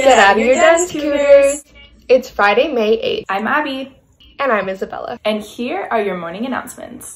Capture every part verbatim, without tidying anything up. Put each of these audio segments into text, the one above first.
Get out of your dens, Cougars! It's Friday, May eighth. I'm Abby. And I'm Isabella. And here are your morning announcements.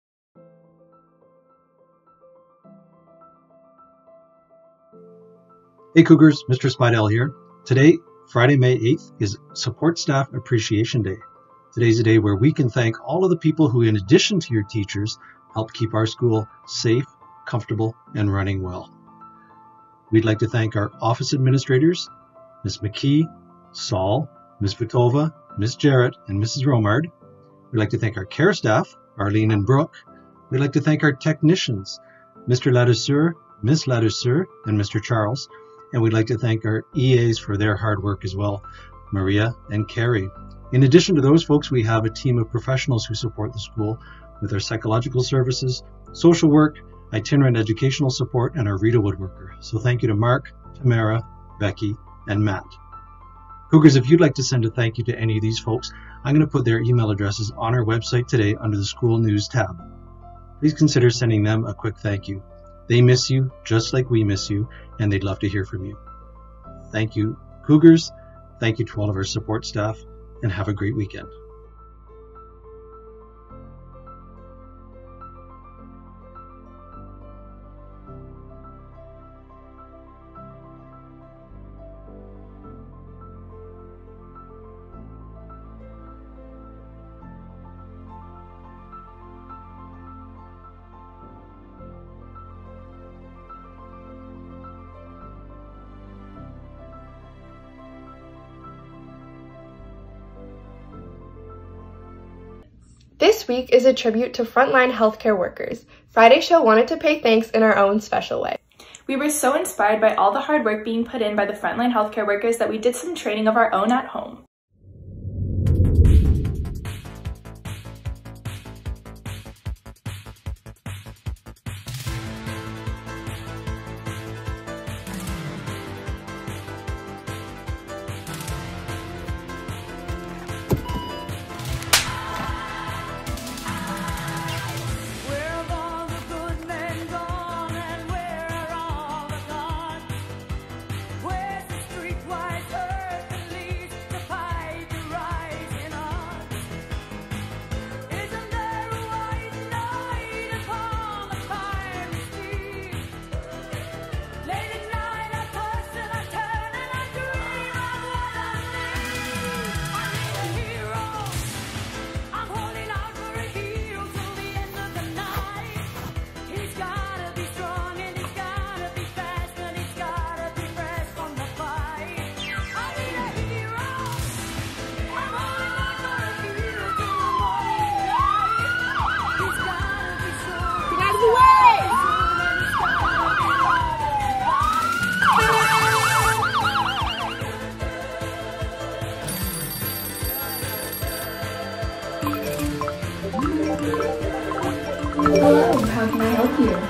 Hey Cougars, Mister Spidell here. Today, Friday, May eighth, is Support Staff Appreciation Day. Today's a day where we can thank all of the people who, in addition to your teachers, help keep our school safe, comfortable, and running well. We'd like to thank our office administrators, Miz McKee, Saul, Miz Vitova, Miz Jarrett, and Missus Romard. We'd like to thank our care staff, Arlene and Brooke. We'd like to thank our technicians, Mister Ladouceur, Miss Ladouceur, and Mister Charles. And we'd like to thank our E As for their hard work as well, Maria and Carrie. In addition to those folks, we have a team of professionals who support the school with our psychological services, social work, itinerant educational support, and our Rita woodworker. So thank you to Mark, Tamara, Becky, and Matt. Cougars, if you'd like to send a thank you to any of these folks, I'm going to put their email addresses on our website today under the School News tab. Please consider sending them a quick thank you. They miss you just like we miss you, and they'd love to hear from you. Thank you, Cougars. Thank you to all of our support staff, and have a great weekend. This week is a tribute to frontline healthcare workers. Friday Show wanted to pay thanks in our own special way. We were so inspired by all the hard work being put in by the frontline healthcare workers that we did some training of our own at home. Hello, how can I help you?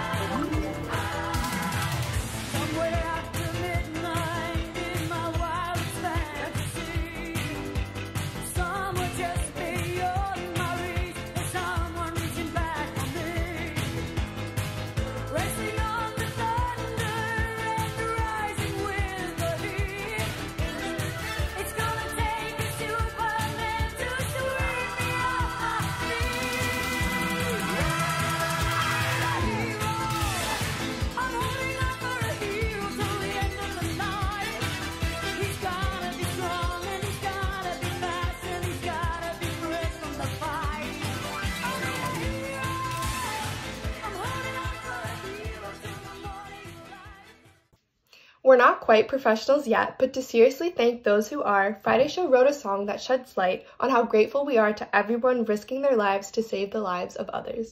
We're not quite professionals yet, but to seriously thank those who are, Friday Show wrote a song that sheds light on how grateful we are to everyone risking their lives to save the lives of others.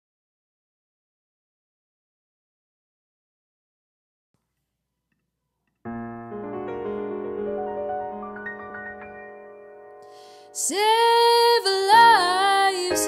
Save lives,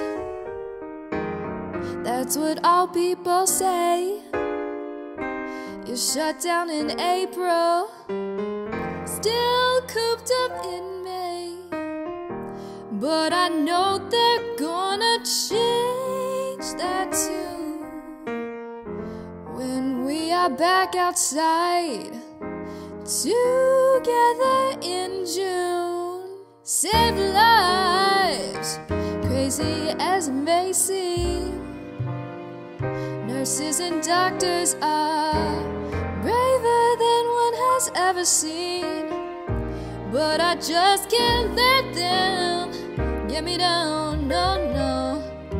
that's what all people say. You shut down in April, still cooped up in May. But I know they're gonna change that too when we are back outside together in June. Save lives, crazy as it may seem. Nurses and doctors are braver than one has ever seen. But I just can't let them get me down, no, no.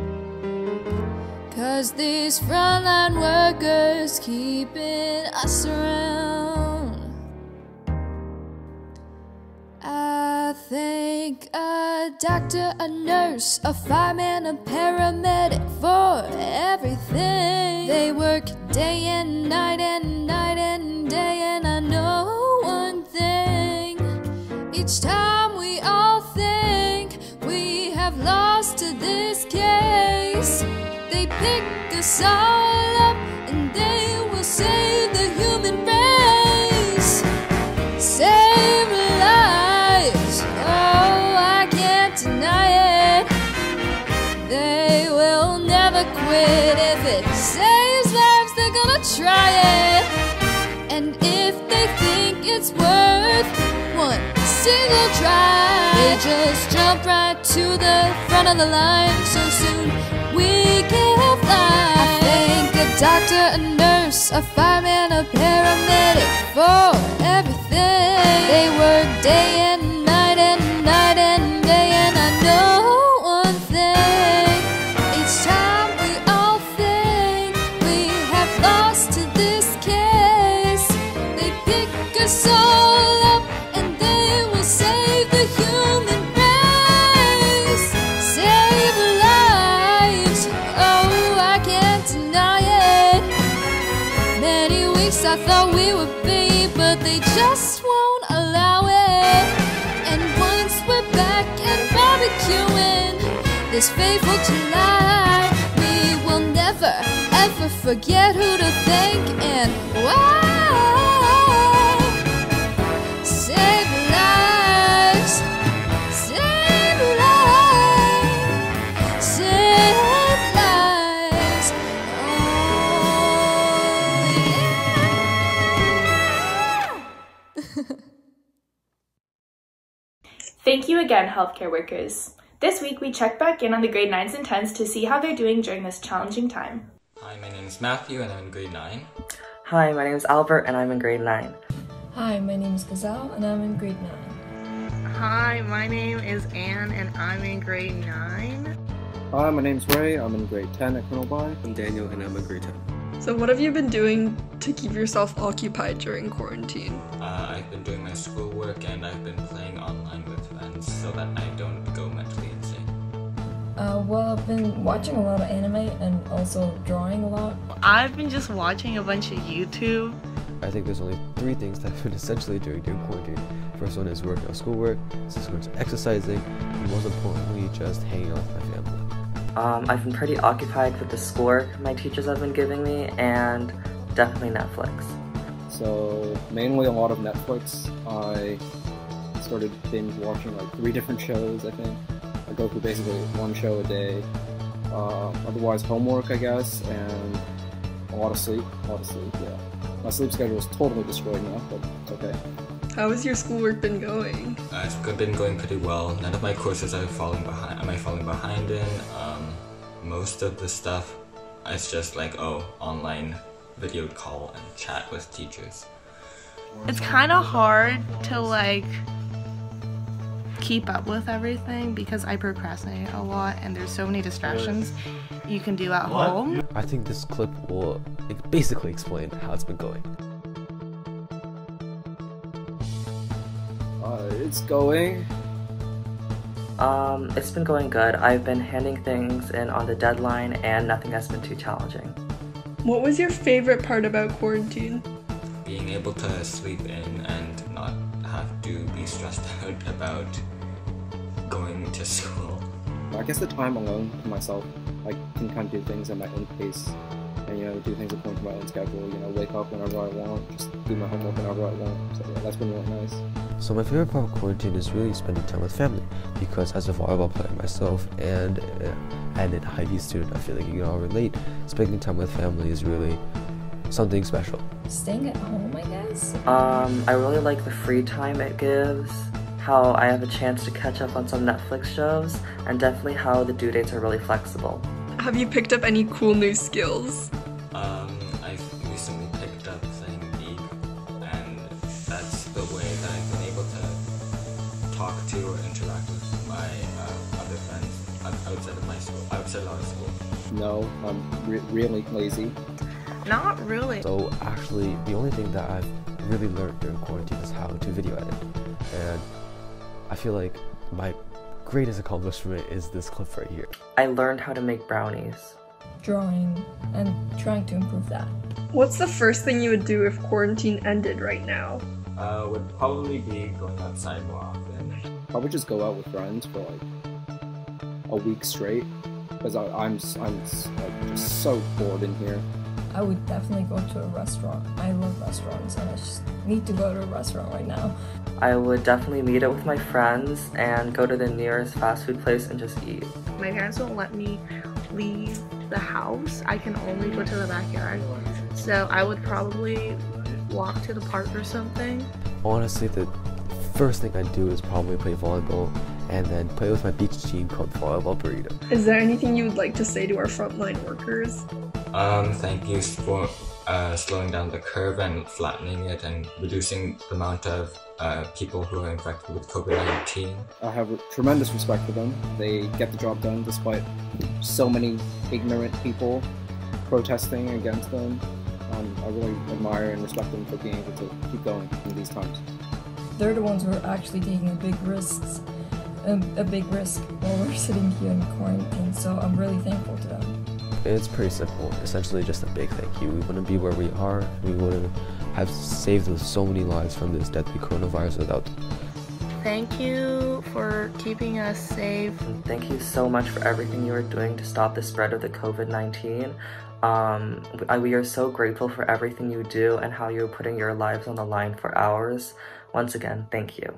'Cause these frontline workers keeping us around. I think a doctor, a nurse, a fireman, a paramedic for everything. They work day and night and night and day, and I know one thing. Each time we all think we have lost to this case, they pick us all up and they will save the human race. Save lives, oh, I can't deny it. They will never quit. If it saves lives, they're gonna try it. And if they think it's worth one single try, they just jump right to the front of the line. So soon we can fly. I thank a doctor, a nurse, a fireman, a paramedic for everything. They work day and night and night and day, and I know one thing. Each time we all think we have lost to this case, they pick us all up and they will save the human race. Save lives, oh, I can't deny it. Many weeks I thought we would be, but they just won't allow it. And once we're back and barbecuing this fateful July, we will never ever forget who to thank and why. Save lives, save lives, save lives, oh yeah. Thank you again, healthcare workers. This week, we checked back in on the grade nines and tens to see how they're doing during this challenging time. Hi, my name is Matthew and I'm in grade nine. Hi, my name is Albert and I'm in grade nine. Hi, my name is Gazelle and I'm in grade nine. Hi, my name is Anne and I'm in grade nine. Hi, my name's Ray. I'm in grade ten at Colonel By. I'm Daniel and I'm in grade ten. So what have you been doing to keep yourself occupied during quarantine? Uh, I've been doing my schoolwork and I've been playing online with friends so that I don't go mentally insane. Uh, well, I've been watching a lot of anime and also drawing a lot. I've been just watching a bunch of YouTube. I think there's only three things that I've been essentially doing during quarantine. First one is working on schoolwork, second one is exercising, and most importantly, just hanging out with my family. Um, I've been pretty occupied with the schoolwork my teachers have been giving me, and definitely Netflix. So mainly a lot of Netflix. I started binge watching like three different shows, I think. I go through basically one show a day. Uh, otherwise homework, I guess, and a lot of sleep. A lot of sleep, yeah. My sleep schedule is totally destroyed now, but it's okay. How has your schoolwork been going? Uh, it's been going pretty well. None of my courses are falling behind. Am I falling behind in? Um, most of the stuff, it's just like, oh, online video call and chat with teachers. It's kind of hard to like keep up with everything because I procrastinate a lot and there's so many distractions you can do at what? home. I think this clip will basically explain how it's been going. Uh, it's going. Um, it's been going good. I've been handing things in on the deadline and nothing has been too challenging. What was your favorite part about quarantine? Being able to sleep in and not have to be stressed out about going to school. I guess the time alone to myself, I can kind of do things at my own pace. And, you know, do things according to my own schedule, you know, wake up whenever I want, just do my homework whenever I want. So yeah, that's been really nice. So my favorite part of quarantine is really spending time with family, because as a volleyball player myself and uh, and an I B student, I feel like you can all relate. Spending time with family is really something special? Staying at home, I guess? Um, I really like the free time it gives, how I have a chance to catch up on some Netflix shows, and definitely how the due dates are really flexible. Have you picked up any cool new skills? Um, I've recently picked up playing League, and that's the way that I've been able to talk to or interact with my uh, other friends outside of my school, outside of our school. No, I'm re really lazy. Not really. So actually, the only thing that I've really learned during quarantine is how to video edit, and I feel like my greatest accomplishment is this clip right here. I learned how to make brownies. Drawing and trying to improve that. What's the first thing you would do if quarantine ended right now? Uh, would probably be going outside more often. Probably just go out with friends for like a week straight, because I'm I'm like just so bored in here. I would definitely go to a restaurant. I love restaurants and I just need to go to a restaurant right now. I would definitely meet up with my friends and go to the nearest fast food place and just eat. My parents won't let me leave the house. I can only go to the backyard. So I would probably walk to the park or something. Honestly, the first thing I'd do is probably play volleyball and then play with my beach team called Volleyball Burrito. Is there anything you would like to say to our frontline workers? Um, thank you for uh, slowing down the curve and flattening it and reducing the amount of uh, people who are infected with COVID nineteen. I have tremendous respect for them. They get the job done despite so many ignorant people protesting against them. Um, I really admire and respect them for being able to keep going in these times. They're the ones who are actually taking a big risks, a, a big risk while we're sitting here in quarantine, so I'm really thankful to them. It's pretty simple, essentially just a big thank you. We wouldn't be where we are, we wouldn't have saved so many lives from this deadly coronavirus without them. Thank you for keeping us safe. And thank you so much for everything you are doing to stop the spread of the COVID nineteen. Um, we are so grateful for everything you do and how you're putting your lives on the line for ours. Once again, thank you.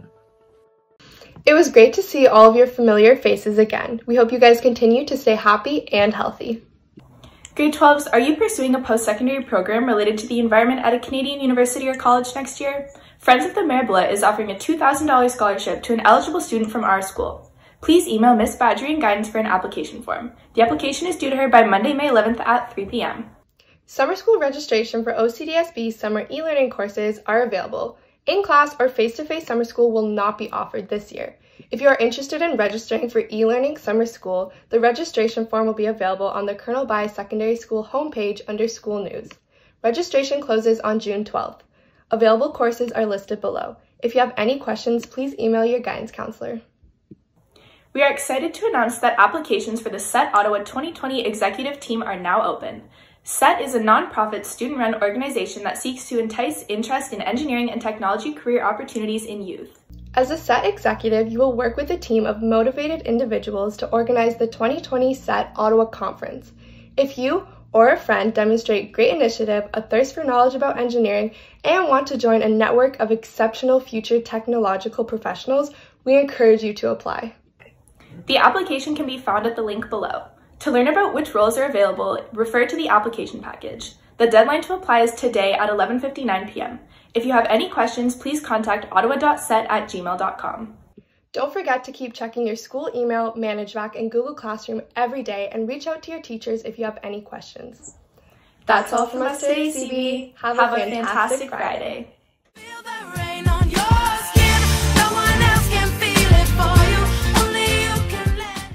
It was great to see all of your familiar faces again. We hope you guys continue to stay happy and healthy. Grade twelves, are you pursuing a post-secondary program related to the environment at a Canadian university or college next year? Friends of the Maribla is offering a two thousand dollars scholarship to an eligible student from our school. Please email Miss Badgery and Guidance for an application form. The application is due to her by Monday, May eleventh at three p m Summer school registration for O C D S B summer e-learning courses are available. In-class or face-to-face summer school will not be offered this year. If you are interested in registering for e-learning summer school, the registration form will be available on the Colonel By Secondary School homepage under School News. Registration closes on June twelfth. Available courses are listed below. If you have any questions, please email your guidance counselor. We are excited to announce that applications for the S E T Ottawa twenty twenty executive team are now open. S E T is a nonprofit student-run organization that seeks to entice interest in engineering and technology career opportunities in youth. As a S E T executive, you will work with a team of motivated individuals to organize the twenty twenty S E T Ottawa Conference. If you or a friend demonstrate great initiative, a thirst for knowledge about engineering, and want to join a network of exceptional future technological professionals, we encourage you to apply. The application can be found at the link below. To learn about which roles are available, refer to the application package. The deadline to apply is today at eleven fifty-nine p m If you have any questions, please contact ottawa dot set at gmail dot com. Don't forget to keep checking your school email, ManageVac, and Google Classroom every day and reach out to your teachers if you have any questions. That's all from us today, C B. Have, have a fantastic, fantastic Friday. Friday.